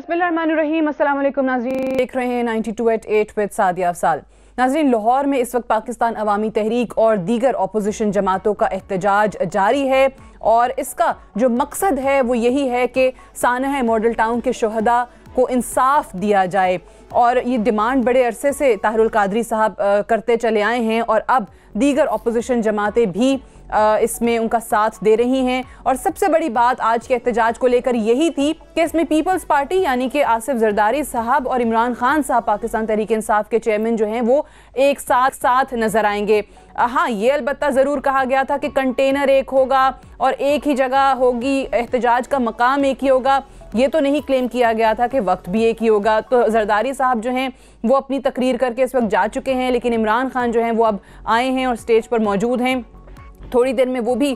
बिस्मिल्लाहिर्रहमानिर्रहीम। अस्सलाम वालेकुम नाज़रीन, देख रहे हैं 92@8 विद सादिया अफसाल। नाज़रीन, लाहौर में इस वक्त पाकिस्तान अवामी तहरीक और दीगर अपोजिशन जमातों का एहतजाज जारी है और इसका जो मकसद है वो यही है कि सानह मॉडल टाउन के शुहदा को इंसाफ दिया जाए। और ये डिमांड बड़े अरसे से ताहिरुल कादरी साहब करते चले आए हैं और अब दीगर अपोजिशन जमातें भी इसमें उनका साथ दे रही हैं। और सबसे बड़ी बात आज के एहतजाज को लेकर यही थी कि इसमें पीपल्स पार्टी यानी कि आसिफ जरदारी साहब और इमरान खान साहब पाकिस्तान तहरीक इंसाफ के चेयरमैन जो हैं वो एक साथ नजर आएंगे। हाँ, ये अलबत्ता ज़रूर कहा गया था कि कंटेनर एक होगा और एक ही जगह होगी, एहतजाज का मकाम एक ही होगा। ये तो नहीं क्लेम किया गया था कि वक्त भी एक ही होगा। तो जरदारी साहब जो हैं वो अपनी तकरीर करके इस वक्त जा चुके हैं, लेकिन इमरान खान जो हैं वो अब आए हैं और स्टेज पर मौजूद हैं। थोड़ी देर में वो भी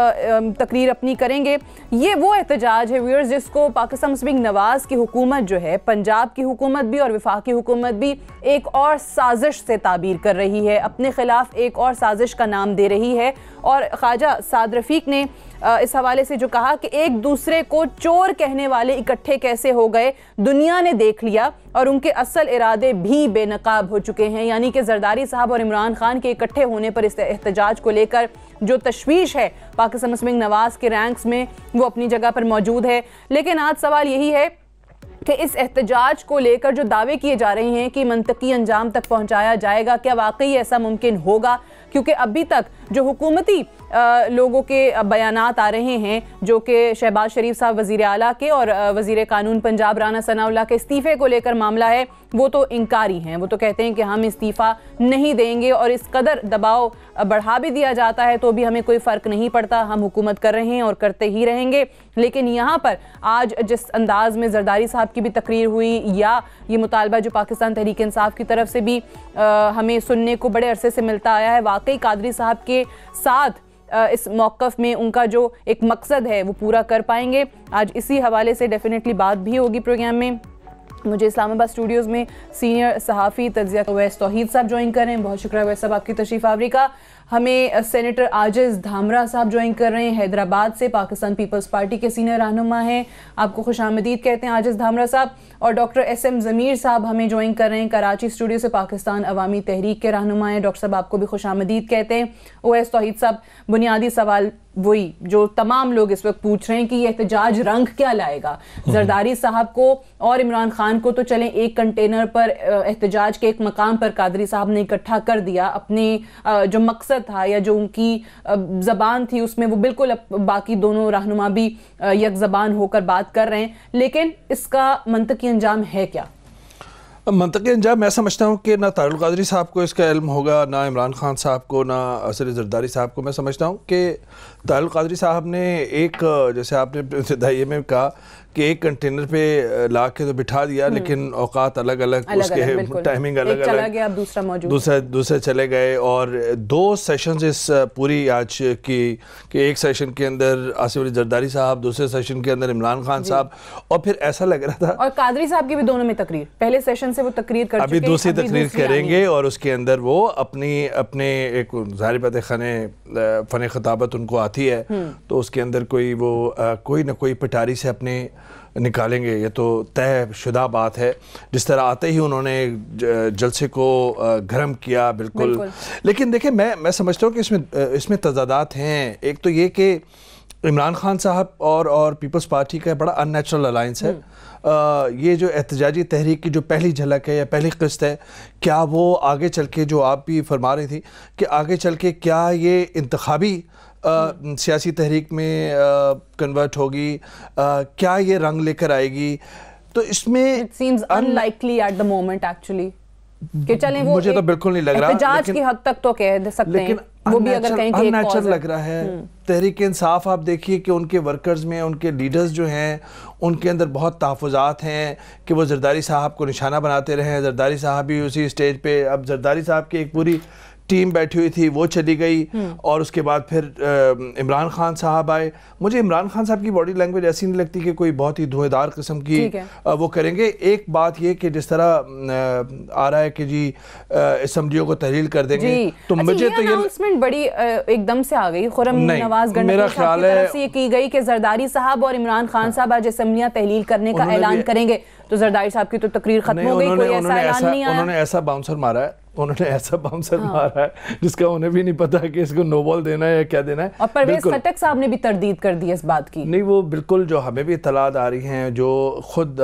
तकरीर अपनी करेंगे। ये वो एहतजाज है व्यूअर्स जिसको पाकिस्तान मुस्लिम लीग नवाज़ की हुकूमत जो है, पंजाब की हुकूमत भी और वफाकी हुकूमत भी एक और साजिश से ताबीर कर रही है, अपने खिलाफ एक और साजिश का नाम दे रही है। और ख्वाजा साद रफ़ीक ने इस हवाले से जो कहा कि एक दूसरे को चोर कहने वाले इकट्ठे कैसे हो गए, दुनिया ने देख लिया और उनके असल इरादे भी बेनकाब हो चुके हैं। यानी कि जरदारी साहब और इमरान खान के इकट्ठे होने पर इस एहतजाज को लेकर जो तशवीश है पाकिस्तान मुस्लिम लीग नवाज़ के रैंक्स में वो अपनी जगह पर मौजूद है। लेकिन आज सवाल यही है कि इस एहतजाज को लेकर जो दावे किए जा रहे हैं कि मंतकी अंजाम तक पहुंचाया जाएगा, क्या वाकई ऐसा मुमकिन होगा? क्योंकि अभी तक जो हुकूमती लोगों के बयानात आ रहे हैं जो कि शहबाज शरीफ साहब वज़ीर आला के और वज़ीर कानून पंजाब राना सनाउल्लाह के इस्तीफ़े को लेकर मामला है, वो तो इनकारी हैं। वो तो कहते हैं कि हम इस्तीफ़ा नहीं देंगे और इस कदर दबाव बढ़ा भी दिया जाता है तो भी हमें कोई फ़र्क नहीं पड़ता, हम हुकूमत कर रहे हैं और करते ही रहेंगे। लेकिन यहाँ पर आज जिस अंदाज में जरदारी साहब की भी तकरीर हुई या ये मुतालबा जो पाकिस्तान तहरीक इंसाफ की तरफ से भी हमें सुनने को बड़े अरसे से मिलता आया है, वाकई कादरी साहब के साथ इस मौक़िफ़ में उनका जो एक मकसद है वो पूरा कर पाएंगे। आज इसी हवाले से डेफिनेटली बात भी होगी प्रोग्राम में। मुझे इस्लामाबाद स्टूडियोज़ में सीनियर सहाफ़ी तज्ज़िया अवैस तौहीद साहब ज्वाइन कर रहे हैं। बहुत शुक्रिया अवैस साहब आपकी तशरीफ़ आवरी का। हमें सेनेटर आजिज़ धामरा साहब ज्वाइन कर रहे हैं हैदराबाद से, पाकिस्तान पीपल्स पार्टी के सीनियर रहनुमा हैं, आपको खुशामदीद कहते हैं आजिज़ धामरा साहब। और डॉक्टर SM ज़मीर साहब हमें ज्वाइन कर रहे हैं कराची स्टूडियो से, पाकिस्तान अवामी तहरीक के रहनुमा हैं। डॉक्टर साहब आपको भी खुशामदीद कहते हैं। अवैस तौहीद साहब, बुनियादी सवाल वही जो तमाम लोग इस वक्त पूछ रहे हैं कि ये एहतजाज रंग क्या लाएगा? जरदारी साहब को और इमरान खान को तो चलें एक कंटेनर पर एहतजाज के एक मकाम पर कादरी साहब ने इकट्ठा कर दिया, अपने जो मकसद था या जो उनकी ज़बान थी उसमें वो बिल्कुल बाकी दोनों रहनुमा भी एक ज़बान होकर बात कर रहे हैं। लेकिन इसका मंतकी अंजाम है क्या? मंतकी अंजाम मैं समझता हूँ कि ना ताहिरुल कादरी साहब को इसका इल्म होगा, ना इमरान खान साहब को, ना असर जरदारी साहब को। मैं समझता हूँ कि ताहिरुल कादरी साहब ने एक, जैसे आपने इब्तिदाई में कहा कि एक कंटेनर पे ला के तो बिठा दिया, लेकिन औकात अलग अलग, उसके टाइमिंग अलग अलग, चला गया, दूसरा मौजूद, दूसरे चले गए। और 2 सेशंस इस पूरी आज की कि एक सेशन के अंदर आसिफ जरदारी साहब, दूसरे सेशन के अंदर इमरान खान साहब, और फिर ऐसा लग रहा था और कादरी साहब की भी दोनों में तकरीर, पहले सेशन से वो तकरीर कर अभी दूसरी तकरीर करेंगे और उसके अंदर वो अपने एक ज़ाहिर बात है फ़न खिताबत उनको आती है तो उसके अंदर कोई ना कोई पिटारी से अपने निकालेंगे। ये तो तय शुदा बात है। जिस तरह आते ही उन्होंने जलसे को गर्म किया, बिल्कुल। लेकिन देखिए, मैं समझता हूँ कि इसमें तजादात हैं। एक तो ये कि इमरान खान साहब और पीपल्स पार्टी का बड़ा अननेचुरल अलायंस है। ये जो एहतजाजी तहरीक की जो पहली झलक है या पहली किस्त है, क्या वो आगे चल के, जो आप भी फरमा रही थी कि आगे चल के क्या ये इंतखाबी सियासी तहरीक में कन्वर्ट होगी, क्या ये रंग लेकर आएगी? तो इसमें it seems unlikely at the moment actually कि चलें वो मुझे तो बिल्कुल नहीं लग रहा, एहतजाज की हद तक तो कह सकते हैं, वो भी अगर कहें कि अननेचुरल लग रहा है। तहरीक इंसाफ आप देखिए कि उनके वर्कर्स में, उनके लीडर्स जो हैं, उनके अंदर बहुत तहफ़्फ़ुज़ात हैं कि वो जरदारी साहब को निशाना बनाते रहे। जरदारी साहब भी उसी स्टेज पे, अब जरदारी साहब की एक पूरी टीम बैठी हुई थी वो चली गई, और उसके बाद फिर इमरान खान साहब आए। मुझे इमरान खान साहब की बॉडी लैंग्वेज ऐसी नहीं लगती कि कोई बहुत ही धुएंधार किस्म की वो करेंगे। एक बात ये कि जिस तरह आ रहा है कि जी असम्बलियों को तहलील कर देंगे, तो मुझे तो ये अनाउंसमेंट बड़ी एकदम से आ गई। खुर्रम नवाज गंडापुर मेरा ख्याल है ये की गई कि जरदारी साहब और इमरान खान साहब आज असम्बलियां तहलील करने का ऐलान करेंगे, तो जरदारी साहब की तो तकरीर खत्म हो गई, कोई ऐसा ऐलान नहीं आया। उन्होंने ऐसा बाउंसर मारा है, उन्होंने ऐसा बाउंसर मारा है जिसका उन्हें भी नहीं पता कि इसको नो बॉल देना है या क्या देना है। और परवेज खट्टक साहब ने भी तरदीद कर दी इस बात की। नहीं, वो बिल्कुल जो हमें भी इत्तलात आ रही हैं, जो खुद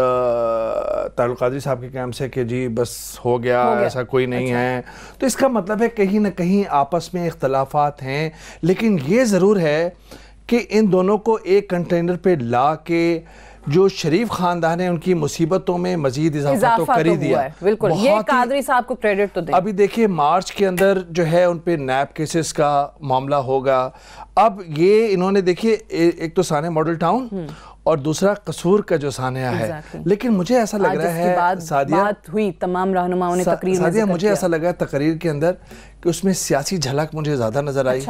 तारुल कादरी साहब के कैंप से कि जी बस हो गया, ऐसा कोई नहीं है, तो इसका मतलब है कहीं ना कहीं आपस में इख्तलाफात हैं। लेकिन ये ज़रूर है कि इन दोनों को एक कंटेनर पे ला के जो शरीफ खानदान है उनकी मुसीबतों में मजीद इजाफा तो कर ही दिया है। बिल्कुल, ये कादरी साहब को क्रेडिट तो दें। अभी देखिए मार्च के अंदर जो है उन पे नैप केसेस का मामला होगा। अब ये इन्होंने देखिए एक तो साने मॉडल टाउन और दूसरा कसूर का जो सानिया है, लेकिन मुझे ऐसा लग रहा है सादिया, बात हुई तमाम रहनुमाओं ने तकरीर में, मुझे ऐसा लगा तकरीर के अंदर कि उसमें सियासी झलक मुझे ज़्यादा नज़र आई।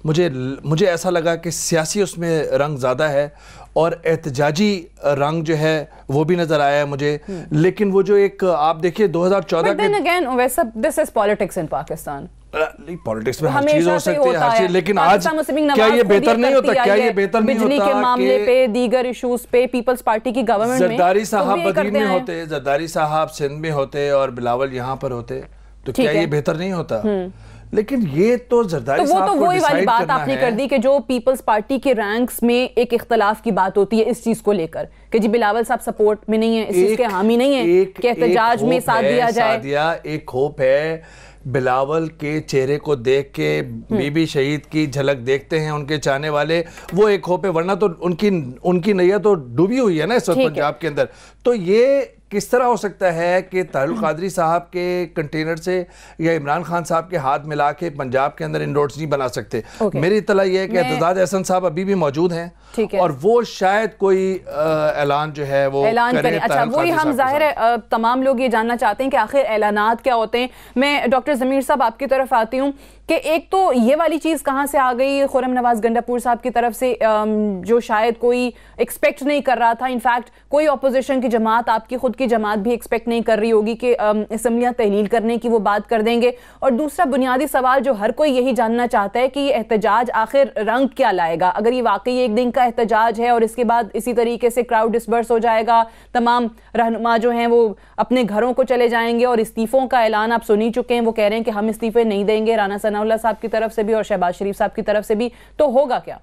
मुझे ऐसा लगा कि सियासी उसमें रंग ज़्यादा है और एहतजाजी रंग जो है वो भी नज़र आया है मुझे। लेकिन वो जो एक आप देखिए 2014 this is politics in Pakistan. Politics में हर चीज हो सकती है, हर चीज, लेकिन आज क्या ये बेहतर नहीं होता? क्या ये बेहतर नहीं होता? बिजली के मामले पे, दीगर इश्यूज पे पीपल्स पार्टी की गवर्नमेंट में जरदारी साहब बदीन में होते, जरदारी साहब सिंध में होते और बिलावल यहाँ पर होते, तो क्या ये बेहतर नहीं होता? लेकिन ये तो जरदारी साहब को वही वाली बात आपने कर दी कि जो पीपल्स पार्टी के रैंक्स में एक इख्तलाफ की बात होती है इस चीज को लेकर कि जी बिलावल साहब सपोर्ट में नहीं है, इस चीज के हामी नहीं है कि एहतजाज में साथ दिया जाए। एक होप है, बिलावल के चेहरे को देख के बीबी शहीद की झलक देखते हैं उनके चाहने वाले, वो एक होप है, वरना तो उनकी नैया तो डूबी हुई है ना इस वक्त पंजाब के अंदर। तो ये किस तरह हो सकता है कि तारुल कादरी साहब के कंटेनर से या इमरान खान साहब के हाथ मिला के पंजाब के अंदर इंडोर्स नहीं बना सकते? मेरी इत्तला ये है कि एतजाज अहसन साहब अभी भी मौजूद हैं और वो शायद कोई ऐलान जो है वो करें। अच्छा, वही हम जाहिर है तमाम लोग ये जानना चाहते हैं कि आखिर ऐलानात क्या होते हैं। मैं डॉक्टर ज़मीर साहब आपकी तरफ आती हूँ कि एक तो ये वाली चीज़ कहाँ से आ गई खुर्रम नवाज गंडापुर साहब की तरफ से, जो शायद कोई एक्सपेक्ट नहीं कर रहा था। इनफैक्ट कोई अपोजिशन की जमात, आपकी खुद की जमात भी एक्सपेक्ट नहीं कर रही होगी कि असम्बलियाँ तहलील करने की वो बात कर देंगे। और दूसरा बुनियादी सवाल जो हर कोई यही जानना चाहता है कि ये एहतजाज आखिर रंग क्या लाएगा? अगर ये वाकई एक दिन का एहतजाज है और इसके बाद इसी तरीके से क्राउड डिस्पर्स हो जाएगा, तमाम रहनुमा जो हैं वो अपने घरों को चले जाएंगे और इस्तीफ़ों का ऐलान आप सुन ही चुके हैं, वो कह रहे हैं कि हम इस्तीफ़े नहीं देंगे, राना सनाउल्लाह साहब की तरफ से भी और शहबाज शरीफ साहब की तरफ से भी, तो होगा क्या?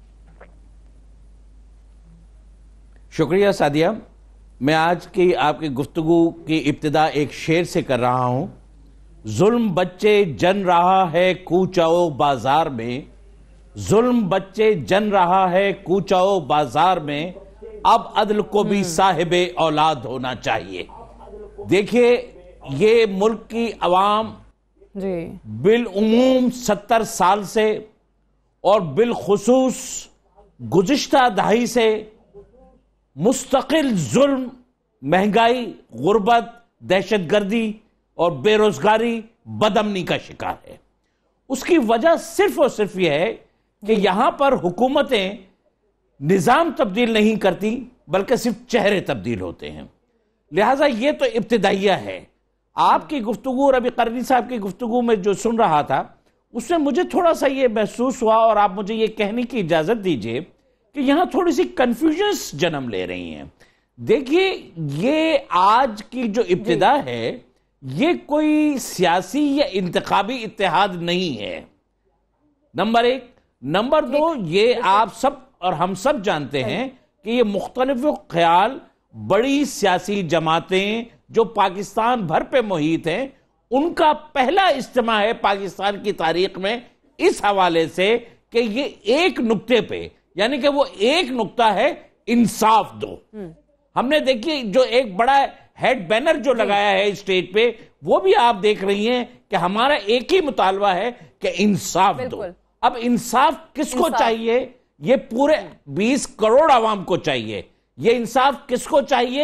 शुक्रिया सादिया। मैं आज की आपकी गुफ्तगू की इब्तिदा एक शेर से कर रहा हूं। जुल्म बच्चे जन रहा है कूचाओ बाजार में, जुल्म बच्चे जन रहा है कूचाओ बाजार में, अब अदल को भी साहिबे औलाद होना चाहिए। देखिए, ये मुल्क की अवाम बिल उमूम 70 साल से और बिल खुसूस गुज़िश्ता दहाई से मुस्तकिल जुल्म, महंगाई, गुर्बत, दहशतगर्दी और बेरोजगारी, बदअमनी का शिकार है। उसकी वजह सिर्फ और सिर्फ यह है कि यहां पर हुकूमतें निजाम तब्दील नहीं करती बल्कि सिर्फ चेहरे तब्दील होते हैं। लिहाजा यह तो इब्तिदाइया है। आपकी गुफ्तगू और अभी करनी साहब की गुफ्तगू में जो सुन रहा था उसमें मुझे थोड़ा सा ये महसूस हुआ, और आप मुझे ये कहने की इजाजत दीजिए कि यहां थोड़ी सी कंफ्यूजन्स जन्म ले रही हैं। देखिए, ये आज की जो इब्तिदा है ये कोई सियासी या इंतखाबी इत्तेहाद नहीं है, नंबर एक। नंबर दो, ये आप सब और हम सब जानते हैं कि ये मुख्तलिफ ख्याल बड़ी सियासी जमातें जो पाकिस्तान भर पे मुहित हैं, उनका पहला इज्तिमा है पाकिस्तान की तारीख में इस हवाले से कि ये एक नुक्ते पे, यानी कि वो एक नुक्ता है इंसाफ दो। हमने देखिए जो एक बड़ा हेड बैनर जो लगाया है स्टेज पे, वो भी आप देख रही हैं कि हमारा एक ही मुतालबा है कि इंसाफ दो। अब इंसाफ किसको चाहिए? ये पूरे 20 करोड़ आवाम को चाहिए। ये इंसाफ किसको चाहिए?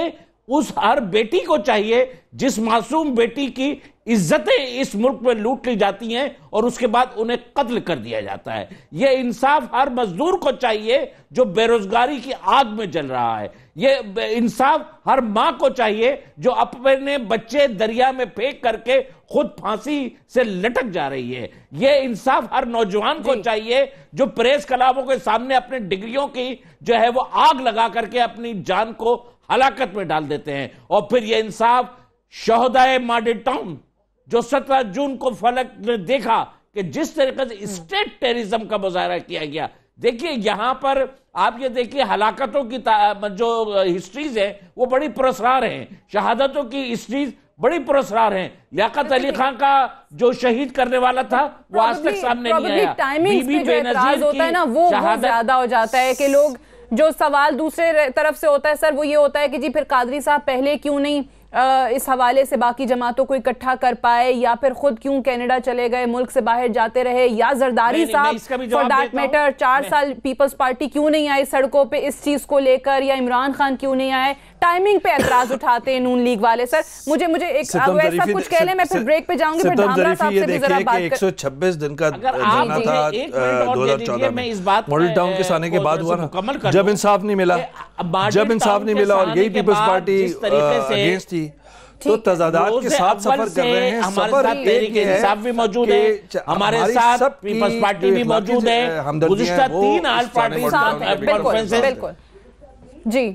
उस हर बेटी को चाहिए जिस मासूम बेटी की इज्जतें इस मुल्क में लूट ली जाती हैं और उसके बाद उन्हें कत्ल कर दिया जाता है। यह इंसाफ हर मजदूर को चाहिए जो बेरोजगारी की आग में जल रहा है। यह इंसाफ हर मां को चाहिए जो अपने बच्चे दरिया में फेंक करके खुद फांसी से लटक जा रही है। यह इंसाफ हर नौजवान को चाहिए जो प्रेस क्लबों के सामने अपने डिग्रियों की जो है वो आग लगा करके अपनी जान को हलाकत में डाल देते हैं। और फिर यह इंसाफ शोहदाए मॉडल टाउन जो 17 जून को फलक ने देखा कि जिस तरीके से स्टेट टेररिज्म का मुजाहरा किया गया। देखिए यहां पर आप ये देखिए हलाकतों की जो हिस्ट्रीज है वो बड़ी पुरस्कार हैं, शहादतों की हिस्ट्रीज बड़ी पुरस्कार हैं। लियाकत अली खान का जो शहीद करने वाला था वो आज तक सामने नहीं आया। बीबी बेनजीर होता है ना वो ज्यादा हो जाता है कि लोग जो सवाल दूसरे तरफ से होता है सर वो ये होता है कि जी फिर कादरी साहब पहले क्यों नहीं इस हवाले से बाकी जमातों को इकट्ठा कर पाए, या फिर खुद क्यों कनाडा चले गए, मुल्क से बाहर जाते रहे, या जरदारी साहब फॉर दैट मैटर 4 साल पीपल्स पार्टी क्यों नहीं आई सड़कों पे इस चीज को लेकर, या इमरान खान क्यों नहीं आए। टाइमिंग पे एतराज उठाते हैं नून लीग वाले। सर मुझे एक ऐसा कुछ कह लें, मैं फिर ब्रेक पे जाऊंगी, फिर धामरा साहब से भी जरा बात 126 दिन का धरना था 2014 में मॉडल टाउन के आने के बाद हुआ ना, जब इंसाफ नहीं मिला, और यही पीपल्स पार्टी अगेंस्ट थी। तो तजादात के साथ सफर कर रहे हैं, सफर इंसाफ भी मौजूद है, हमारे साथ पीपल्स पार्टी भी मौजूद है, गुज़िश्ता 3 ऑल पार्टी कॉन्फ्रेंसेस। बिल्कुल जी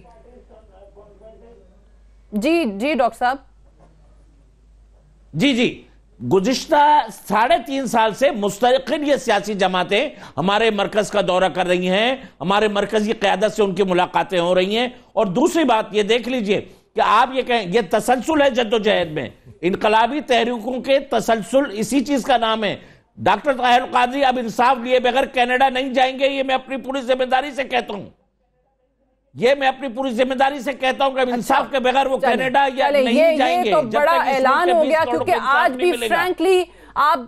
जी जी डॉक्टर साहब जी गुज़िश्ता 3.5 साल से मुस्तकिल ये सियासी जमातें हमारे मरकज का दौरा कर रही हैं, हमारे मरकज की क़यादत से उनकी मुलाकातें हो रही हैं। और दूसरी बात ये देख लीजिए कि आप ये कहें ये तसलसल है जद्दोजहद में, इनकलाबी तहरीकों के तसलसल इसी चीज का नाम है। डॉक्टर ताहिर कादरी अब इंसाफ लिए बगैर कनाडा नहीं जाएंगे, ये मैं अपनी पूरी जिम्मेदारी से कहता हूं, कि इंसाफ के बगैर वो कनाडा या नहीं जाएंगे। ये तो बड़ा ऐलान हो गया, क्योंकि आज भी फ्रैंकली आप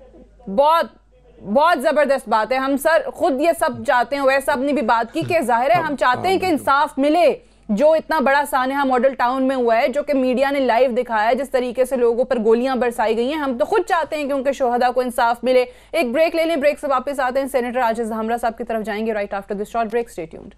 बहुत जबरदस्त बात है। हम सर खुद ये सब चाहते हैं, वैसे आपने भी बात की कि जाहिर है हम चाहते हैं कि इंसाफ मिले। जो इतना बड़ा सानहा मॉडल टाउन में हुआ है, जो कि मीडिया ने लाइव दिखाया है, जिस तरीके से लोगों पर गोलियां बरसाई गई हैं, हम तो खुद चाहते हैं कि उनके शोहदा को इंसाफ मिले। एक ब्रेक ले लें, ब्रेक से वापस आते हैं, सेनेटर आजिज धामरा साहब की तरफ जाएंगे right after this short break. Stay tuned.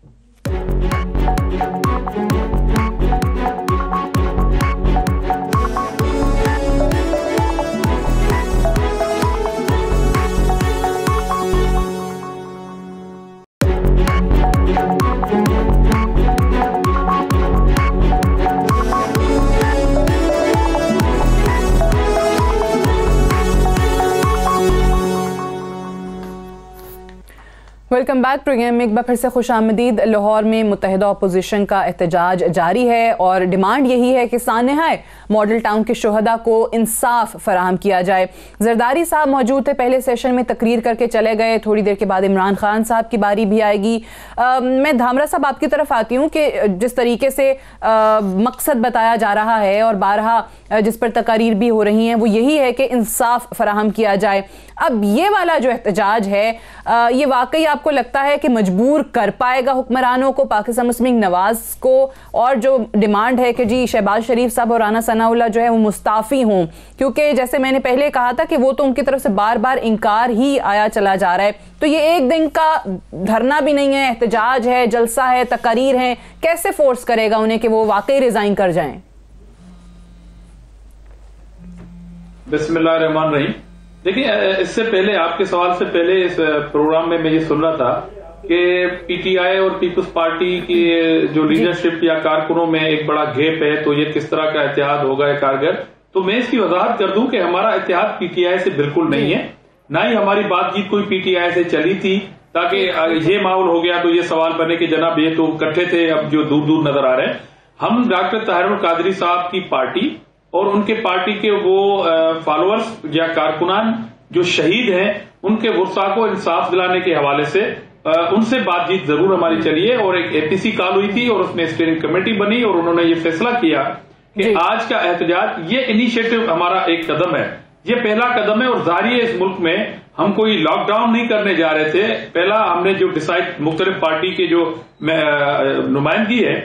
Welcome back programme में एक बार फिर से खुश आमदीद। लाहौर में मुत्तहिदा अपोजिशन का एहतजाज जारी है और डिमांड यही है कि सानहा मॉडल टाउन के शोहदा को इंसाफ फराहम किया जाए। जरदारी साहब मौजूद थे, पहले सेशन में तकरीर करके चले गए, थोड़ी देर के बाद इमरान खान साहब की बारी भी आएगी। मैं धामरा साहब आपकी तरफ आती हूँ कि जिस तरीके से मकसद बताया जा रहा है और बारहा जिस पर तकारीर भी हो रही हैं वो यही है कि इंसाफ फराहम किया जाए। अब ये वाला जो एहतजाज है ये वाकई आपको लगता है कि मजबूर कर पाएगा हुक्मरानों को, पाकिस्तान मुस्लिम नवाज को, और जो डिमांड है कि जी शहबाज शरीफ साहब और राना सनाउल्लाह जो है वो मुस्ताफ़ी हों, क्योंकि जैसे मैंने पहले कहा था कि वो तो उनकी तरफ से बार बार इनकार ही आया चला जा रहा है। तो ये एक दिन का धरना भी नहीं है, एहतजाज है, जलसा है, तकारीर है, कैसे फोर्स करेगा उन्हें कि वो वाकई रिजाइन कर जाएं? बिस्मिल्लाहिर्रहमानिर्रहीम। देखिए, इससे पहले आपके सवाल से पहले इस प्रोग्राम में मैं ये सुन रहा था कि पीटीआई और पीपल्स पार्टी की जो लीडरशिप या कारकुनों में एक बड़ा गैप है, तो ये किस तरह का इत्तेहाद होगा कारगर। तो मैं इसकी वजाहत कर दूं कि हमारा इत्तेहाद पीटीआई से बिल्कुल नहीं है, ना ही हमारी बातचीत कोई पीटीआई से चली थी, ताकि ये माहौल हो गया तो ये सवाल बने कि जनाब ये तो इकट्ठे थे, अब जो दूर दूर नजर आ रहे हैं। हम डॉक्टर ताहिर कादरी साहब की पार्टी और उनके पार्टी के वो फॉलोअर्स या कारकुनान जो शहीद हैं, उनके वुरसा को इंसाफ दिलाने के हवाले से उनसे बातचीत जरूर हमारी चली है। और एक एपीसी कॉल हुई थी और उसमें स्टीयरिंग कमेटी बनी और उन्होंने ये फैसला किया कि आज का एहतजाज, ये इनिशिएटिव हमारा एक कदम है, ये पहला कदम है। और जारी है, इस मुल्क में हम कोई लॉकडाउन नहीं करने जा रहे थे। पहला हमने जो डिसाइड मुख्तलिफ पार्टी के जो नुमाइंदगी है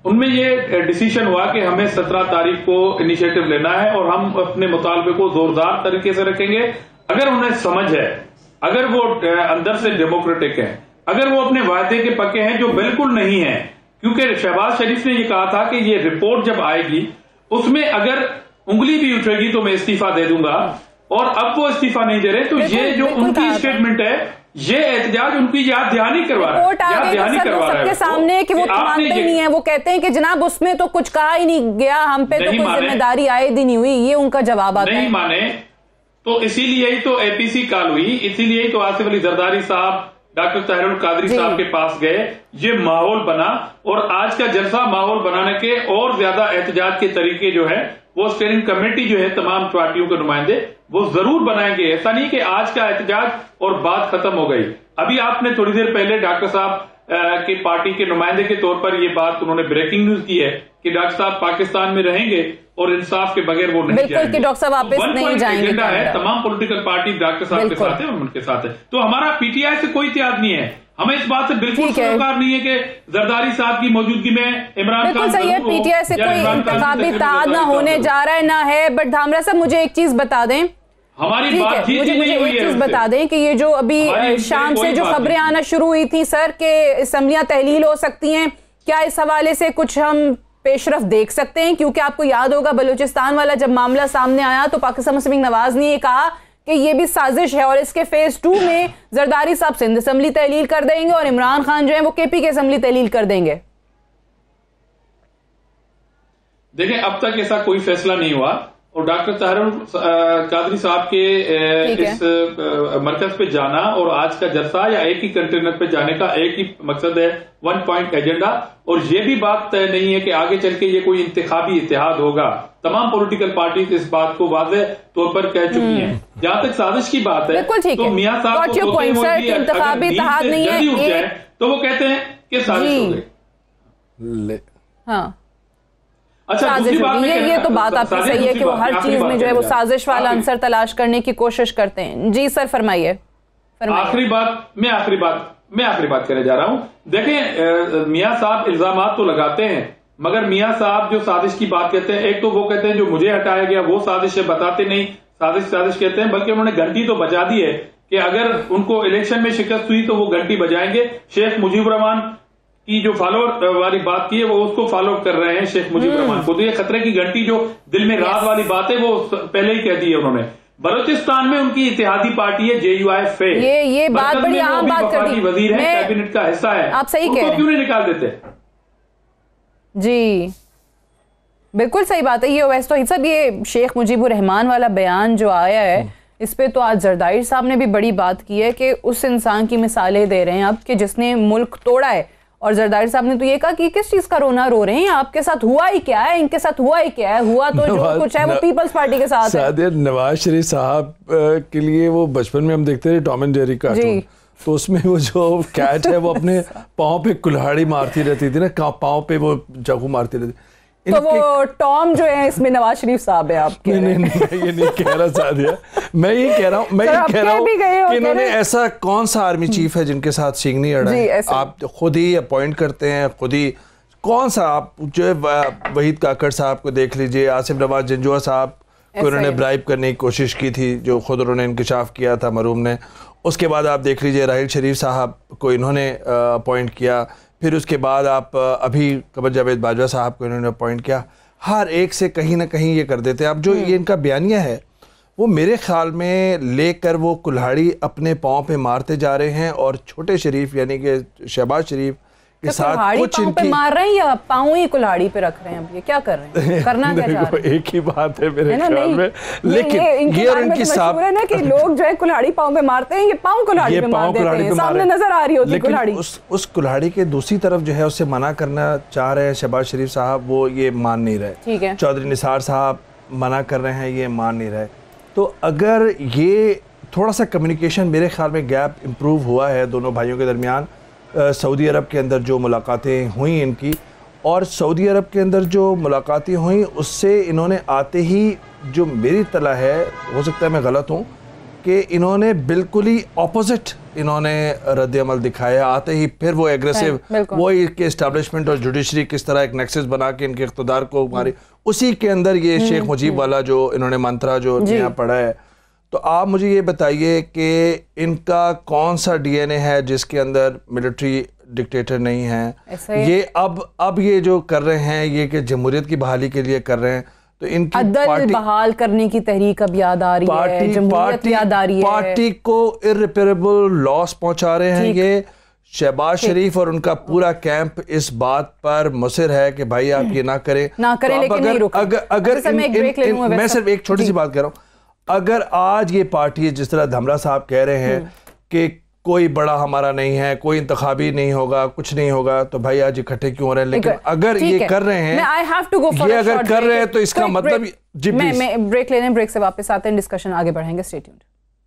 उनमें ये डिसीजन हुआ कि हमें 17 तारीख को इनिशिएटिव लेना है और हम अपने मुतालबे को जोरदार तरीके से रखेंगे। अगर उन्हें समझ है, अगर वो अंदर से डेमोक्रेटिक है, अगर वो अपने वायदे के पक्के हैं, जो बिल्कुल नहीं है, क्योंकि शहबाज शरीफ ने ये कहा था कि ये रिपोर्ट जब आएगी उसमें अगर उंगली भी उठेगी तो मैं इस्तीफा दे दूंगा, और अब वो इस्तीफा नहीं दे रहे, तो ये जो उनकी स्टेटमेंट है, ये एहतजाज उनकी याद दहानी करवा रहा है सबके सामने कि वो मानते ही नहीं है। वो कहते हैं कि जनाब उसमें तो कुछ कहा ही नहीं गया, हम पे तो कोई जिम्मेदारी आयद ही नहीं हुई, ये उनका जवाब आता है। नहीं माने तो इसीलिए ही तो एपीसी कॉल हुई, इसीलिए ही तो आसिफ अली जरदारी साहब डॉक्टर ताहिरुल कादरी साहब के पास गए, ये माहौल बना, और आज का जलसा माहौल बनाने के और ज्यादा एहतजाज के तरीके जो है वो स्टीयरिंग कमेटी जो है तमाम पार्टियों के नुमाइंदे वो जरूर बनाएंगे। ऐसा नहीं कि आज का एहतजाज और बात खत्म हो गई। अभी आपने थोड़ी देर पहले डॉक्टर साहब की पार्टी के नुमाइंदे के तौर पर ये बात उन्होंने ब्रेकिंग न्यूज की है कि डॉक्टर साहब पाकिस्तान में रहेंगे और इंसाफ के बगैर वो नहीं जाएंगे। डॉक्टर साहब वापस नहीं जाएंगे। एजेंडा है, तमाम पॉलिटिकल पार्टी डॉक्टर साहब के साथ है, उनके साथ है। तो हमारा पीटीआई से कोई इत्तेहाद नहीं है, हमें इस बात से बिल्कुल सरोकार नहीं है कि जरदारी साहब की मौजूदगी में इमरान खान, सही है, पीटीआई से कोई इंतखाबी इत्तेहाद ना होने जा रहा है ना है। बट धामरा साहब मुझे एक चीज बता दें, हमारी बातचीत मुझे एक चीज बता दें कि ये जो अभी शाम से जो खबरें आना शुरू हुई थी सर के असम्बलियां तहलील हो सकती हैं, क्या इस हवाले से कुछ हम पेशरफ देख सकते हैं? क्योंकि आपको याद होगा बलूचिस्तान वाला जब मामला सामने आया तो पाकिस्तान मुस्लिम लीग नवाज ने ये कहा कि ये भी साजिश है और इसके फेज 2 में जरदारी साहब सिंध असम्बली तहलील कर देंगे और इमरान खान जो है वो केपी की असम्बली तहलील कर देंगे। देखें, अब तक ऐसा कोई फैसला नहीं हुआ और डॉक्टर ताहिरुल कादरी साहब के इस मरकज पे जाना और आज का जलसा या एक ही कंटेनर पे जाने का एक ही मकसद है, 1 पॉइंट एजेंडा। और ये भी बात तय नहीं है कि आगे चल के ये कोई इंतखाबी इत्तेहाद होगा। तमाम पॉलिटिकल पार्टी इस बात को वाज़ेह तौर पर कह चुकी हैं। जहां तक साजिश की बात है तो मियां साहब को इंतखाबी इत्तेहाद नहीं है, जल्दी उठ जाए तो वो कहते हैं कि साजिश हो गई। हाँ, अच्छा, साजिश होगी। ये तो बात आपकी सही है कि वो हर चीज में जो है वो साजिश वाला आंसर तलाश करने की कोशिश करते हैं। जी सर, फरमाइए। आखिरी बात करने जा रहा हूं। देखें, मियां साहब इल्जामात तो लगाते हैं, मगर मियां साहब जो साजिश की बात कहते हैं, एक तो वो कहते हैं जो मुझे हटाया गया वो साजिश है, बताते नहीं साजिश कहते हैं, बल्कि उन्होंने घंटी तो बजा दी है कि अगर उनको इलेक्शन में शिकस्त हुई तो वो घंटी बजाएंगे। शेख मुजीबुर रहमान की जो फॉलोअर वाली बात की है वो उसको फॉलो कर रहे हैं शेख मुजीबुर रहमान को। तो ये खतरे की घंटी जो दिल में राज वाली बात है वो पहले ही कह दी है उन्होंने। बलूचिस्तान में उनकी इत्तेहादी पार्टी है JUIF। ये बात बड़ी आम बात कर दी, वजीर है, कैबिनेट का हिस्सा है, आप सही कह रहे हैं, क्यों नहीं निकाल देते? जी बिल्कुल सही बात है। ये वैसे तो सब ये शेख मुजीबुर रहमान वाला बयान जो आया है इस पे तो आज जरदारी साहब ने भी बड़ी बात की है कि उस इंसान की मिसालें दे रहे हैं आप कि जिसने मुल्क तोड़ा है। और जरदारी साहब ने तो ये कहा कि किस चीज का रोना रो रहे हैं, आपके साथ हुआ ही क्या है, इनके साथ हुआ ही क्या है, हुआ तो जो कुछ है वो पीपल्स पार्टी के साथ है। नवाज शरीफ साहब के लिए वो बचपन में हम देखते थे टॉम एंड जेरी कार्टून, तो उसमें वो जो कैट है वो अपने पाँव पे कुल्हाड़ी मारती रहती थी ना, पाँव पे वो चाकू मारती रहती। तो वो टॉम जो है इसमें नवाज शरीफ साहब है आपके? नहीं, ये नहीं कह रहा सादिया, मैं ये कह रहा हूँ कि इन्होंने ऐसा कौन सा आर्मी चीफ है जिनके साथ सींग नहीं अड़ा है? आप खुद ही अपॉइंट करते हैं, खुद ही कौन सा, आप जो है वहीद काकड़ साहब को देख लीजिए, आसिफ नवाज जंजुआ साहब को उन्होंने ब्राइब करने की कोशिश की थी जो खुद उन्होंने इंकशाफ किया था मरूम ने। उसके बाद आप देख लीजिए राहिल शरीफ साहब को इन्होंने अपॉइंट किया, फिर उसके बाद आप अभी कमर जावेद बाजवा साहब को इन्होंने अपॉइंट किया। हर एक से कहीं ना कहीं ये कर देते हैं। अब जो ये इनका बयानिया है वो मेरे ख्याल में लेकर वो कुल्हाड़ी अपने पाँव पे मारते जा रहे हैं और छोटे शरीफ यानी कि शहबाज शरीफ के साथ कुछ इनकी मार रहे हैं या पाँव ही कुल्हाड़ी पे रख रहे हैं? अब ये क्या कर रहे हैं, करना क्या चाह रहे हैं? एक ही बात है मेरे ख्याल में, लेकिन ये और इनकी साहब है ना कि लोग जो है कुल्हाड़ी पाँव पे मारते हैं, ये पाँव कुल्हाड़ी पे मार देते हैं, सामने नजर आ रही होती है कुल्हाड़ी। उस कुल्हाड़ी के दूसरी तरफ जो है उससे मना करना चाह रहे हैं शहबाज शरीफ साहब, वो ये मान नहीं रहे। ठीक है, चौधरी निसार साहब मना कर रहे हैं, ये मान नहीं रहे। तो अगर ये थोड़ा सा कम्युनिकेशन मेरे ख्याल में गैप इम्प्रूव हुआ है दोनों भाइयों के दरमियान, सऊदी अरब के अंदर जो मुलाकातें हुई इनकी, और सऊदी अरब के अंदर जो मुलाकातें हुई उससे इन्होंने आते ही जो मेरी तला है, हो सकता है मैं गलत हूँ, कि इन्होंने बिल्कुल ही ऑपोजिट इन्होंने रद्द अमल दिखाया। आते ही फिर वो एग्रेसिव, वो कि एस्टैब्लिशमेंट और जुडिशरी किस तरह एक नेक्सस बना के इनके इख्तिदार को मारी, उसी के अंदर ये शेख मुजीब वाला जो इन्होंने मंत्रा जो यहाँ पढ़ा है। तो आप मुझे ये बताइए कि इनका कौन सा डीएनए है जिसके अंदर मिलिट्री डिक्टेटर नहीं है। ये अब ये जो कर रहे हैं ये कि जमहूरियत की बहाली के लिए कर रहे हैं, तो इनकी अदल बहाल करने की तहरीक अब याद आ रही है, जमहूरियत याद आ रही है, पार्टी को इर्रिपेरेबल लॉस पहुंचा रहे हैं। ये शहबाज शरीफ और उनका पूरा कैंप इस बात पर मुसिर है कि भाई आप ये ना करें तो लेकिन नहीं रुकें। अगर मैं सिर्फ एक छोटी सी बात कह रहा हूँ, अगर आज ये पार्टी जिस तरह धमरा साहब कह रहे हैं कि कोई बड़ा हमारा नहीं है, कोई इंतखाबी नहीं होगा, कुछ नहीं होगा, तो भाई आज इकट्ठे क्यों हो रहे हैं। लेकिन अगर ये कर रहे हैं, ये अगर कर रहे हैं तो इसका मतलब जी मैं ब्रेक लेने, ब्रेक से वापस आते हैं, डिस्कशन आगे बढ़ाएंगे। Stay tuned.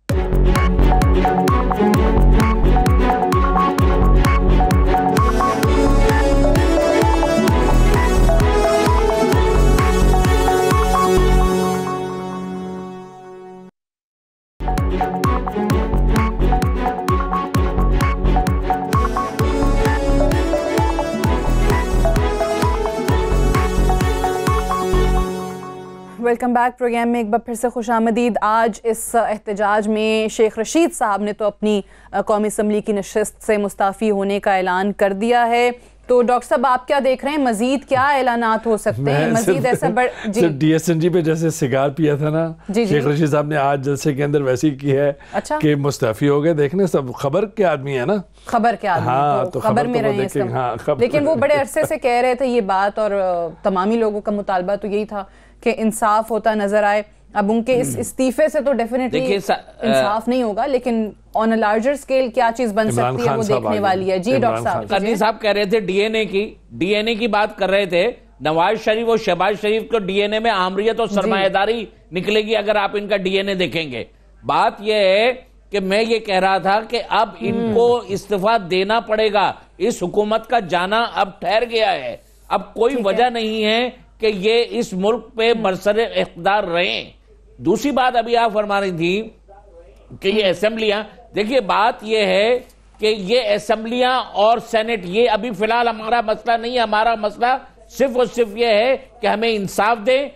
Welcome back programme में एक बार फिर से खुशामदीद। आज इस एहतजाज में शेख रशीद साहब ने तो अपनी कौमी असम्बली की नशिस्त से मुस्ताफ़ी होने का ऐलान कर दिया है। तो डॉक्टर साहब आप क्या देख रहे हैं, मजीद क्या ऐलानात हो सकते हैं? मजीद ऐसा सिर्फ DSNG पे जैसे सिगार पिया था ना शेख रशीद साहब ने, आज जलसे के अंदर वैसी की है कि मुस्ताफ़ी हो गए। देखने सब खबर के आदमी है ना, खबर के आदमी। हाँ, तो खबर में रहे हैं। लेकिन वो बड़े अरसे से कह रहे थे ये बात, और तमामी लोगों का मुतालबा तो यही था कि इंसाफ होता नजर आए। अब उनके इस इस्तीफे से तो डेफिनेटली इंसाफ नहीं होगा, लेकिन ऑन अ लार्जर स्केल क्या चीज बन सकती है वो देखने वाली है। जी डॉक्टर साहब। कर्नी साहब कह रहे थे डीएनए की बात कर रहे थे। नवाज शरीफ और शहबाज शरीफ को डीएनए में आमरियत और सरमायादारी निकलेगी अगर आप इनका डीएनए देखेंगे। बात यह है कि मैं ये कह रहा था कि अब इनको इस्तीफा देना पड़ेगा। इस हुकूमत का जाना अब ठहर गया है। अब कोई वजह नहीं है कि ये इस मुल्क पे बरसरे इख्तिदार रहें। दूसरी बात अभी आप फरमा रही थी कि ये असेंबलियां, देखिए बात ये है कि ये असेंबलियां और सेनेट ये अभी फिलहाल हमारा मसला नहीं है। हमारा मसला सिर्फ और सिर्फ ये है कि हमें इंसाफ दें।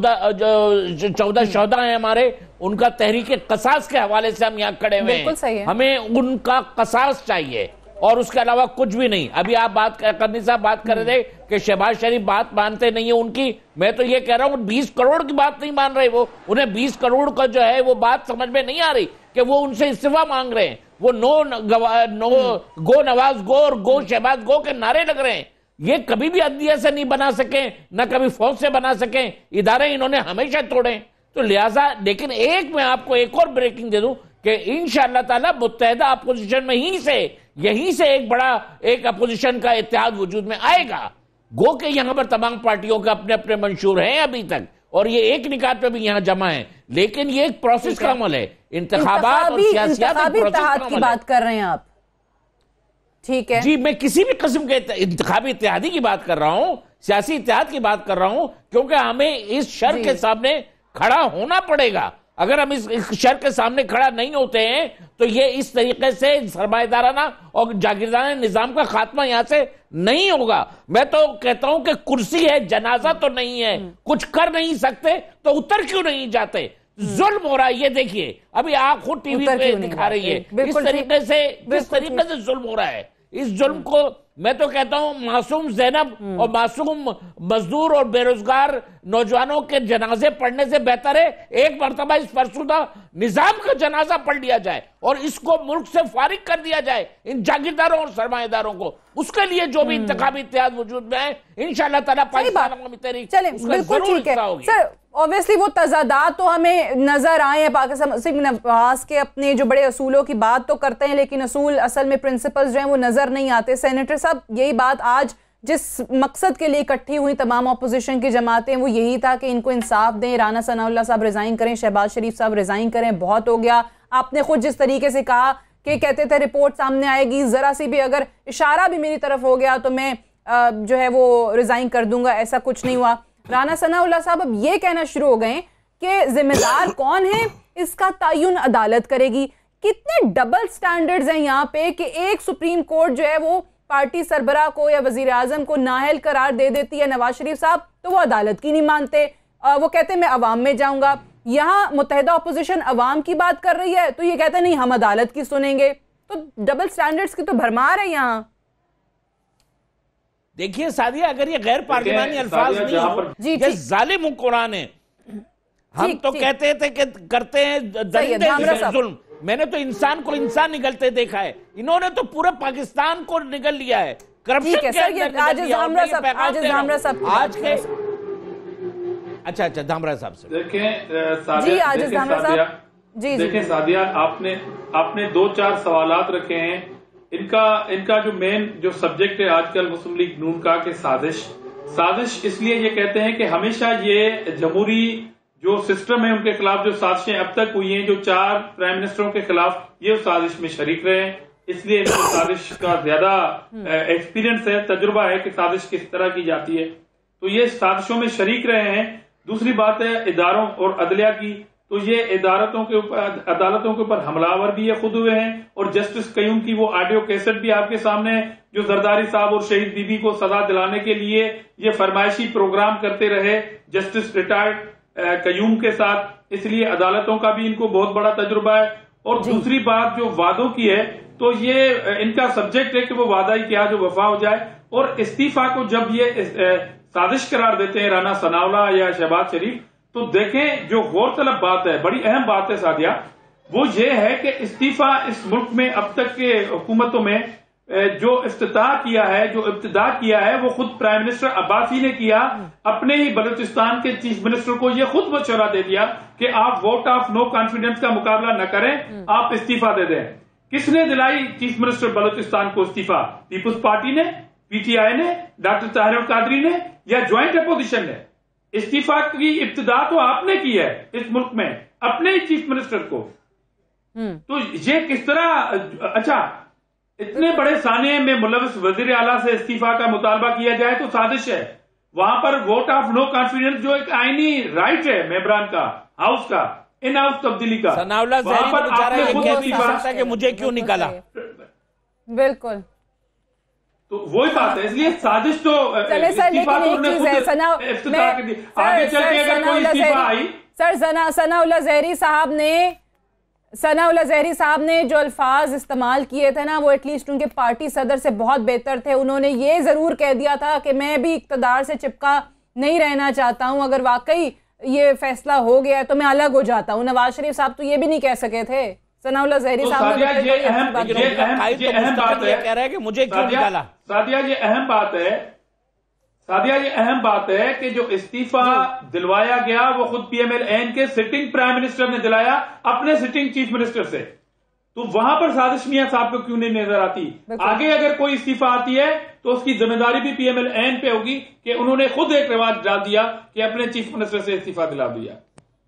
14 शोहदा हैं हमारे, उनका तहरीक कसास के हवाले से हम यहाँ खड़े हुए हैं। हमें उनका कसास चाहिए और उसके अलावा कुछ भी नहीं। अभी आप बात करनी साहब बात कर रहे थे कि शहबाज शरीफ बात मानते नहीं है उनकी। मैं तो ये कह रहा हूँ 20 करोड़ की बात नहीं मान रहे वो, उन्हें 20 करोड़ का जो है वो बात समझ में नहीं आ रही कि वो उनसे इस्तीफा मांग रहे हैं। वो गो नवाज गो और गो शहबाज गो के नारे लग रहे हैं। ये कभी भी अदलिया से नहीं बना सके, न कभी फौज से बना सके। इदारे इन्होंने हमेशा तोड़े। तो लिहाजा, लेकिन एक मैं आपको एक और ब्रेकिंग दे दूं कि इंशाअल्लाह ताला मुत्तहिदा अपोजिशन में यहीं से एक बड़ा एक अपोजिशन का इत्तेहाद वजूद में आएगा। गो के यहां पर तमाम पार्टियों का अपने अपने मंशूर हैं अभी तक, और ये एक निकात पे भी यहां जमा है। लेकिन ये एक प्रोसेस का अमल है। इंतखाबात और सियासियात की बात कर रहे हैं आप, ठीक है जी। मैं किसी भी किस्म के इंतखाबी इत्तेहादी की बात कर रहा हूं, सियासी इत्तेहाद की बात कर रहा हूं, क्योंकि हमें इस शर के सामने खड़ा होना पड़ेगा। अगर हम इस शर के सामने खड़ा नहीं होते हैं तो ये इस तरीके से सरमाएदाराना और जागीरदाराना निजाम का खात्मा यहां से नहीं होगा। मैं तो कहता हूं कि कुर्सी है, जनाजा तो नहीं है। कुछ कर नहीं सकते तो उतर क्यों नहीं जाते? जुल्म हो रहा है, ये देखिए अभी आप खुद टीवी पे दिखा रही है किस तरीके से जुल्म हो रहा है। इस जुल्म को मैं तो कहता हूं मासूम ज़ैनब और मासूम मजदूर और बेरोजगार नौजवानों के जनाजे पढ़ने से बेहतर है एक मरतबा इस फरसुदा निजाम का जनाजा पढ़ लिया जाए और इसको मुल्क से फारिग कर दिया जाए, इन जागीरदारों और सरमाएदारों को। उसके लिए जो भी इंतखाबी इत्तेहाद वजूद में है, इंशाअल्लाह ताला पाकिस्तान अवामी तहरीक बिल्कुल ठीक है सर। ऑब्वियसली वो तजादात तो हमें नजर आए हैं। पाकिस्तान मुस्लिम नवाज के अपने जो बड़े असूलों की बात तो करते हैं, लेकिन असूल असल में प्रिंसिपल्स जो हैं वो नजर नहीं आते। सेनेटर साहब, यही बात आज जिस मकसद के लिए इकट्ठी हुई तमाम अपोजिशन की जमातें, वो यही था कि इनको इंसाफ दें। राना सनाउल्लाह साहब रिजाइन करें, शहबाज शरीफ साहब रिजाइन करें, बहुत हो गया। आपने खुद जिस तरीके से कहा कि कहते थे रिपोर्ट सामने आएगी, जरा सी भी अगर इशारा भी मेरी तरफ हो गया तो मैं जो है वो रिजाइन कर दूंगा, ऐसा कुछ नहीं हुआ। राना सनाउल्लाह साहब अब ये कहना शुरू हो गए कि जिम्मेदार कौन है इसका तयन अदालत करेगी। कितने डबल स्टैंडर्ड्स हैं यहाँ पे कि एक सुप्रीम कोर्ट जो है वो पार्टी सरबराह को या वजीर आजम को नाअहल करार दे देती है नवाज शरीफ साहब, तो वो अदालत की नहीं मानते, वो कहते हैं मैं अवाम में जाऊंगा। यहाँ मुत्तहिदा अपोजिशन अवाम की बात कर रही है तो ये कहते हैं नहीं हम अदालत की सुनेंगे। तो डबल स्टैंडर्ड्स की तो भरमार है यहाँ। देखिए सादिया, अगर ये गैर पार्लिमानी अल्फाज नहीं हो, ये जालिम हुक्मरान है। हम तो कहते थे कि करते हैं जुल्म, मैंने तो इंसान को इंसान निगलते देखा है, इन्होंने तो पूरे पाकिस्तान को निगल लिया है करप्शन के अंदर। आज के अच्छा धामरा साहब से देखें सादिया, आपने 2-4 सवालात रखे हैं। इनका जो मेन जो सब्जेक्ट है आजकल मुस्लिम लीग नून का कि साजिश इसलिए ये कहते हैं कि हमेशा ये जमहूरी जो सिस्टम है उनके खिलाफ जो साजिशें अब तक हुई हैं, जो 4 प्राइम मिनिस्टरों के खिलाफ, ये उस साजिश में शरीक रहे हैं, इसलिए इनको साजिश का ज्यादा एक्सपीरियंस है, तजुर्बा है कि साजिश किस तरह की जाती है, तो ये साजिशों में शरीक रहे हैं। दूसरी बात है इदारों और अदलिया की, तो ये अदालतों के ऊपर हमलावर भी ये खुद हुए हैं, और जस्टिस कयूम की वो ऑडियो कैसेट भी आपके सामने है, जो जरदारी साहब और शहीद बीबी को सजा दिलाने के लिए ये फरमाइशी प्रोग्राम करते रहे जस्टिस रिटायर्ड कयूम के साथ, इसलिए अदालतों का भी इनको बहुत बड़ा तजुर्बा है। और दूसरी बात जो वादों की है, तो ये इनका सब्जेक्ट है कि वो वादा ही क्या जो वफा हो जाए। और इस्तीफा को जब ये साजिश करार देते हैं राना सनाउल्लाह या शहबाज शरीफ, तो देखें जो गौरतलब बात है, बड़ी अहम बात है सादिया, वो ये है कि इस्तीफा इस मुल्क में अब तक के हुकूमतों में जो इफ्तिताह किया है, जो इब्तिदा किया है, वो खुद प्राइम मिनिस्टर अब्बासी ने किया। अपने ही बलूचिस्तान के चीफ मिनिस्टर को ये खुद मशवरा दे दिया कि आप वोट ऑफ नो कॉन्फिडेंस का मुकाबला न करें, आप इस्तीफा दे दें। किसने दिलाई चीफ मिनिस्टर बलूचिस्तान को इस्तीफा? पीपुल्स पार्टी ने, पीटीआई ने, डॉक्टर ताहिर कादरी ने, या ज्वाइंट अपोजिशन ने? इस्तीफा की इब्तिदा तो आपने की है इस मुल्क में, अपने ही चीफ मिनिस्टर को। तो ये किस तरह, अच्छा इतने बड़े साने में मुलविस वजीर आला से इस्तीफा का मुतालबा किया जाए तो साजिश है। वहां पर वोट ऑफ नो कॉन्फिडेंस जो एक आईनी राइट है मेंबरान का, हाउस का, इन हाउस तब्दीली का, सनाउल्लाह ज़हरी तो बेचारा ये कह भी सकता है कि मुझे क्यों निकाला। बिल्कुल, तो वही बात है, इसलिए साजिश तो चले सर, लेकिन एक चीज है आगे चल के अगर कोई इस्तीफा आई, सर सनाउल्लाह ज़हरी साहब ने जो अल्फाज इस्तेमाल किए थे ना, वो एटलीस्ट उनके पार्टी सदर से बहुत बेहतर थे। उन्होंने ये ज़रूर कह दिया था कि मैं भी इक़्तिदार से चिपका नहीं रहना चाहता हूँ, अगर वाकई ये फैसला हो गया तो मैं अलग हो जाता हूँ। नवाज शरीफ साहब तो ये भी नहीं कह सके थे। सनाउल्लाह ज़हरी साहब ये अहम बात है, कह रहा है कि मुझे क्यों निकाला। सादिया ये अहम बात है कि जो इस्तीफा दिलवाया गया वो खुद पीएमएल-एन के सिटिंग प्राइम मिनिस्टर ने दिलाया अपने सिटिंग चीफ मिनिस्टर से, तो वहां पर साजिश मियां साहब को क्यों नहीं नजर आती? आगे अगर कोई इस्तीफा आती है तो उसकी जिम्मेदारी भी पीएमएल-एन पे होगी कि उन्होंने खुद एक रिवाज डाल दिया कि अपने चीफ मिनिस्टर से इस्तीफा दिला दिया।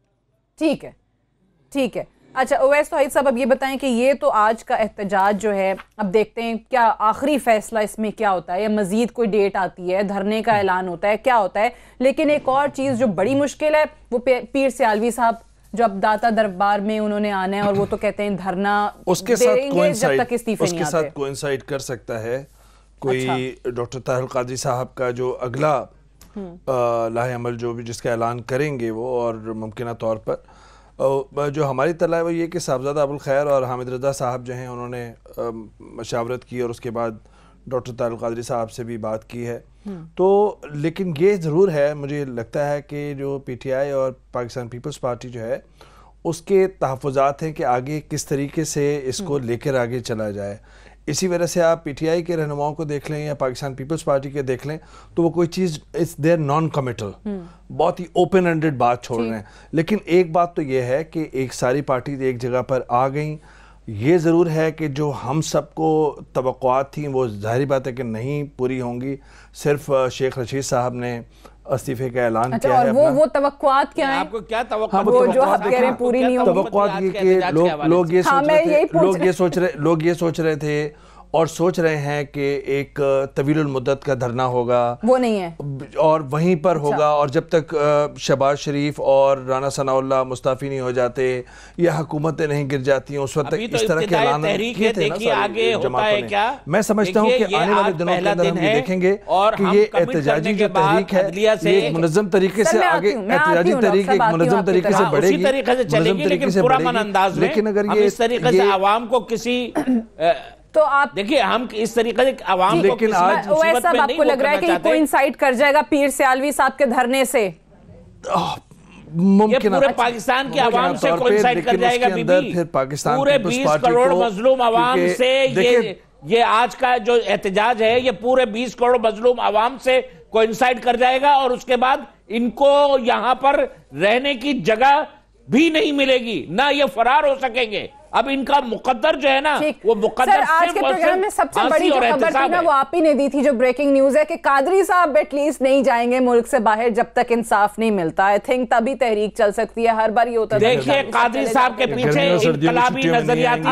ठीक है। अच्छा ओवैस तौहीद साहब, अब ये बताएं कि ये तो आज का एहतजाज जो है, अब देखते हैं क्या आखिरी फैसला इसमें क्या होता है, या मजीद कोई डेट आती है, धरने का ऐलान होता है, क्या होता है। लेकिन एक और चीज़ जो बड़ी मुश्किल है वो पीर सियालवी साहब जो अब दाता दरबार में उन्होंने आना है, और वो तो कहते हैं धरना उसके साथ कोइंसाइड कर सकता है कोई डॉक्टर ताहिर कादरी साहब का जो अगला लाहे अमल जो भी जिसका ऐलान करेंगे वो, और मुमकिन तौर पर जो हमारी तला है वो ये कि साहबजादा अबुल खैर और हामिद रज़ा साहब जो हैं उन्होंने मशावरत की और उसके बाद डॉक्टर ताहिर कादरी साहब से भी बात की है। तो लेकिन ये ज़रूर है, मुझे लगता है कि जो पीटीआई और पाकिस्तान पीपल्स पार्टी जो है उसके तहफ़्फ़ुज़ात हैं कि आगे किस तरीके से इसको लेकर आगे चला जाए। इसी वजह से आप पीटीआई के रहनुमाओं को देख लें या पाकिस्तान पीपल्स पार्टी के देख लें तो वो कोई चीज़ इट्स देयर नॉन कमिटल, बहुत ही ओपन एंडेड बात छोड़ रहे हैं। लेकिन एक बात तो ये है कि एक सारी पार्टी एक जगह पर आ गई। ये ज़रूर है कि जो हम सबको तवक्कुआत थी वो जाहिर बात है कि नहीं पूरी होंगी। सिर्फ शेख रशीद साहब ने इस्तीफे का ऐलान किया है। वो तवक्कुआत क्या है? आपको क्या तवक्कुआत? वो जो आप कह रहे हैं पूरी नहीं होगी। तवक्कुआत ये कि लोग ये सोच रहे थे और सोच रहे हैं कि एक तवील मुद्दत का धरना होगा, वो नहीं है और वहीं पर होगा, और जब तक शहबाज शरीफ और राना सनाउल्लाह मुस्ताफी नहीं हो जाते या हुकूमतें नहीं गिर जाती हैं, उस वक्त तक इस तरह के ऐलान किए थे ना आगे होता है क्या? मैं समझता हूँ कि आने वाले दिनों के अंदर हम ये देखेंगे कि ये एहतजाजी जो तहरीक है ये मुनज़्ज़म तरीके से आगे, एहतजाजी तहरीक एक मुनज़्ज़म तरीके से बढ़ेगी, मुनज़्ज़म तरीके से बढ़ेगी। लेकिन अगर ये इस तरीके से आवाम को किसी तो आप देखिए, हम इस तरीके से आवाम को, लेकिन आज वैसा आपको लग रहा है कि कोइंसाइड कर जाएगा पीर सियालवी साहब के धरने से? मुमकिन पूरे पाकिस्तान की आवाम से कोइंसाइड कर जाएगा बीबी, फिर पाकिस्तान पूरे 20 करोड़ मजलूम आवाम से ये आज का जो एहतजाज है ये पूरे 20 करोड़ मजलूम आवाम से कोइंसाइड कर जाएगा, और उसके बाद इनको यहां पर रहने की जगह भी नहीं मिलेगी, ना ये फरार हो सकेंगे। अब इनका मुकद्दर जो है ना, वो मुकद्दर आज के प्रोग्राम में सबसे बड़ी जो खबर थी ना वो आप ही ने दी थी, जो ब्रेकिंग न्यूज है कि कादरी साहब एटलीस्ट नहीं जाएंगे मुल्क से बाहर जब तक इंसाफ नहीं मिलता। आई थिंक तभी तहरीक चल सकती है। हर बार ये होता है, देखिए कादरी साहब के पीछे इनकलाबी नजरियाती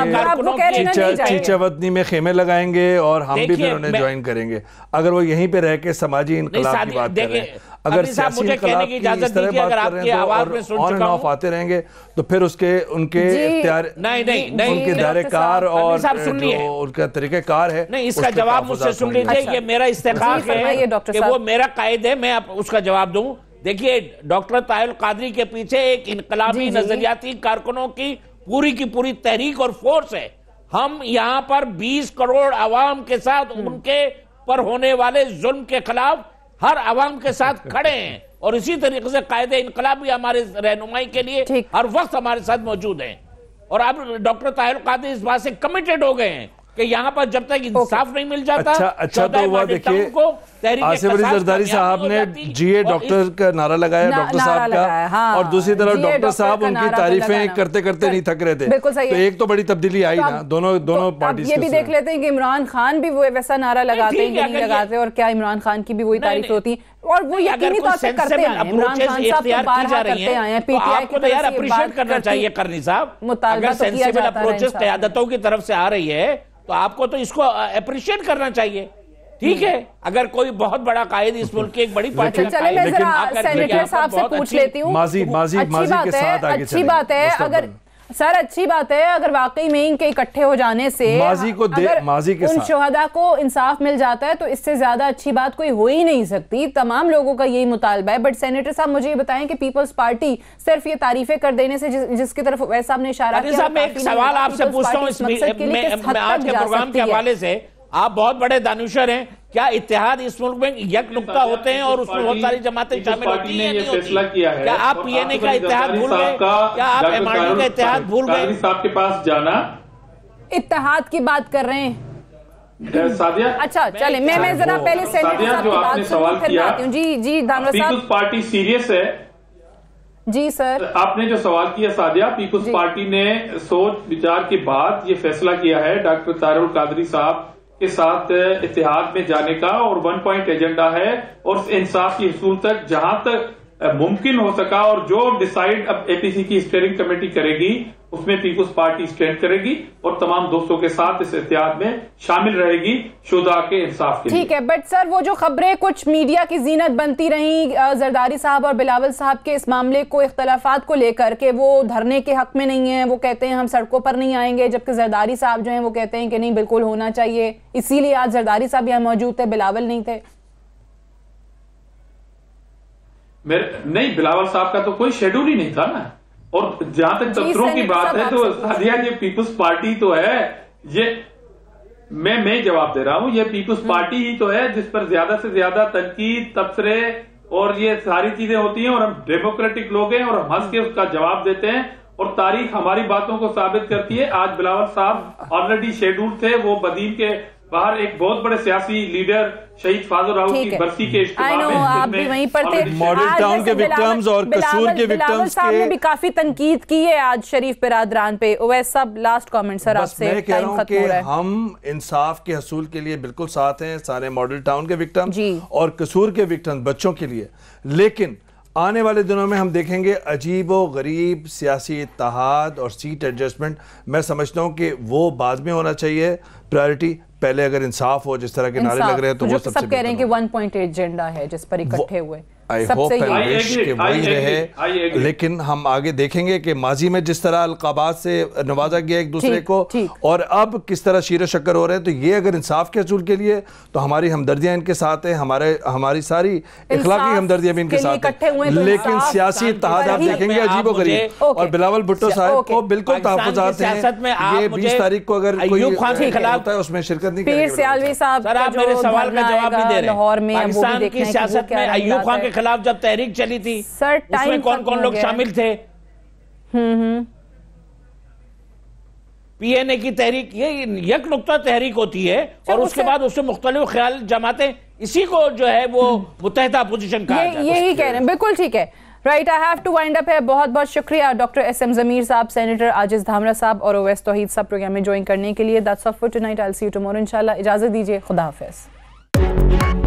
चीचावतनी में खेमे लगाएंगे और हम भी फिर उन्हें ज्वाइन करेंगे। अगर वो यहीं पे रह के समाजी इनकलाब की बात कर रहे हैं, अगर सियासी इनकलाब की इस तरह बात कर रहे हैं और ऑन एंड ऑफ आते रहेंगे तो फिर उसके उनके इख्तियार उनके दायरेकार और जो उनका तरीक़ेकार है, नहीं इसका जवाब मुझसे सुन लीजिए। ये मेरा इस्तेखाक है कि वो मेरा कायद है, मैं उसका जवाब दूं। देखिए डॉक्टर ताहिर कादरी के पीछे एक इनकलाबी नजरियाती कारकुनों की पूरी तहरीक और फोर्स है। हम यहाँ पर 20 करोड़ आवाम के साथ उनके पर होने वाले जुल्म के खिलाफ हर आवाम के साथ खड़े हैं, और इसी तरीके से कायदे इनकलाब भी हमारे रहनुमाई के लिए हर वक्त हमारे साथ मौजूद हैं। और अब डॉक्टर ताहिर कादरी इस बात से कमिटेड हो गए हैं कि यहाँ पर जब तक इंसाफ नहीं मिल जाता। अच्छा तो हुआ, देखिए आसिफ अली जरदारी साहब ने जीए डॉक्टर का नारा लगाया, डॉक्टर साहब का, और दूसरी तरफ डॉक्टर साहब उनकी तारीफें करते करते नहीं थक रहे थे। तो एक तो बड़ी तब्दीली आई ना दोनों पार्टी। ये भी देख लेते हैं कि इमरान खान भी वो वैसा नारा लगाते हैं कि नहीं लगाते, और क्या इमरान खान की भी वही तारीफ होती, और वो यकीनी तौर पे करते हैं। इमरान खान साहब तो बारहा करते आए हैं, पीटीआई को तो यार अप्रिशिएट करना चाहिए करनी साहब। अगर सेंसिबल अप्रोचेस क़यादतों की तरफ से आ रही है तो आपको तो इसको अप्रिशिएट करना चाहिए, ठीक है। अगर कोई बहुत बड़ा कायद इस मुल्क की एक बड़ी पार्टी, चले मैं जरा सेनेटर साहब से पूछ लेती हूँ। माजी के साथ आगे अच्छी बात है अगर सर, अच्छी बात है अगर वाकई में इनके इकट्ठे हो जाने से माजी के उन शुहदा को इंसाफ मिल जाता है तो इससे ज्यादा अच्छी बात कोई हो ही नहीं सकती। तमाम लोगों का यही मुतालबा है। बट सेनेटर साहब मुझे ये बताएं कि पीपल्स पार्टी सिर्फ ये तारीफें कर देने से जिसकी तरफ वैसा आपने इशारा किया, मैं एक सवाल आपसे पूछता हूँ आज के प्रोग्राम के हवाले से। आप बहुत बड़े दानिशर हैं, क्या इत्तेहाद इस मुल्क में यक नुक्ता होते हैं और उसमें बहुत सारी जमातें शामिल होती हैं, नहीं होती? क्या आप पीएनए का इत्तेहाद भूल गए? क्या आप एमआरडी का इत्तेहाद भूल गए? साहब के पास जाना, इत्तेहाद की बात कर रहे हैं सादिया। अच्छा चले मैं जरा पहले सेनेटर साहब की बात सवाल किया। जी धानवर साहब, पीपुल्स पार्टी सीरियस है? जी सर, आपने जो सवाल किया सादिया, पीपुल्स पार्टी ने सोच विचार के बाद ये फैसला किया है डॉक्टर ताहिर कादरी साहब के साथ इत्तेहाद में जाने का, और 1 पॉइंट एजेंडा है और इंसाफ की हसूल तक जहां तक मुमकिन हो सका, और जो डिसाइड अब एपीसी की स्टीयरिंग कमेटी करेगी उसमें पीपुल्स पार्टी स्टैंड करेगी और तमाम दोस्तों के साथ इस इत्तेहाद में शामिल रहेगी शुदा के इंसाफ के लिए। ठीक है, बट सर वो जो खबरें कुछ मीडिया की जीनत बनती रही जरदारी साहब और बिलावल साहब के इस मामले को, इख्तलाफात को लेकर के वो धरने के हक में नहीं है, वो कहते हैं हम सड़कों पर नहीं आएंगे, जबकि जरदारी साहब जो है वो कहते हैं कि नहीं बिल्कुल होना चाहिए, इसीलिए आज जरदारी साहब यहाँ मौजूद थे, बिलावल नहीं थे। नहीं, बिलावल साहब का तो कोई शेड्यूल ही नहीं था ना। और जहां तक तबसरों की बात है तो सादिया ये पीपुल्स पार्टी तो है, ये मैं जवाब दे रहा हूं, ये पीपुल्स पार्टी ही तो है जिस पर ज्यादा से ज्यादा तनकीद, तबसरे और ये सारी चीजें होती हैं, और हम डेमोक्रेटिक लोग हैं और हम हंस के उसका जवाब देते हैं, और तारीख हमारी बातों को साबित करती है। आज बिलावल साहब ऑलरेडी शेड्यूल थे, वो बदीन के बाहर एक बहुत बड़े सियासी लीडर शहीद फाजल राउत की बरसी के आप भी वहीं पर थे। मॉडल टाउन के विक्टिम्स और कसूर के विक्टिम्स साहब ने भी काफी तनकीद की है आज शरीफ बिरादरान पे। ओवैस साहब लास्ट कमेंट सर आपसे। मैं कह रहा हूं कि हम इंसाफ के हसूल के लिए बिल्कुल साथ हैं, सारे मॉडल टाउन के विक्टिम्स और कसूर के विक्टिम्स बच्चों के लिए, लेकिन आने वाले दिनों में हम देखेंगे अजीब व गरीब सियासी इत्तेहाद और सीट एडजस्टमेंट। मैं समझता हूं कि वो बाद में होना चाहिए प्रायोरिटी, पहले अगर इंसाफ हो, जिस तरह के नारे लग रहे हैं, तो वो सबसे सब कह रहे हैं कि 1.8 एजेंडा है जिस पर इकट्ठे हुए। आई होप एंड विश कि वही रहे, लेकिन हम आगे देखेंगे कि माजी में जिस तरह अलकाबात से नवाजा गया एक दूसरे को, और अब किस तरह शीर शक्कर हो रहे हैं, तो ये अगर इंसाफ के असूल के लिए तो हमारी हमदर्दियां इनके साथ है, हमारी सारी इखलाकी हमदर्दियां भी इनके साथ है, लेकिन सियासी इत्तेहाद आप देखेंगे अजीबोगरीब। और बिलावल भुट्टो साहब को बिल्कुल तहफ़्फ़ुज़ात हैं, ये 20 तारीख को अगर कोई होता है उसमें शिरकत नहीं करेंगे। पीर सियालवी साहब, आप मेरे सवाल का जवाब नहीं दे रहे। लाहौर में पाकिस्तान की सियासत में अय्यूब खान के खिलाफ जब तहरीक चली थी, उसमें कौन कौन लोग शामिल थे? पीएनए की तहरीक, ये एक नुक्ता तहरीक होती है और उसके बाद उससे मुख्तलिफ ख्याल जमाते, इसी को जो है वो मुत्तहिदा अपोजिशन कहा जाता है। यही कह रहे हैं, बिल्कुल ठीक है। Right, I have to wind up है। बहुत बहुत शुक्रिया डॉक्टर एस.एम. ज़मीर साहब, सेनेटर आजिज धामरा साहब और ओवैस तौहीद साहब प्रोग्राम में ज्वाइन करने के लिए। That's all for tonight, I will see you tomorrow इंशाल्लाह। इजाजत दीजिए, खुदा हाफिज।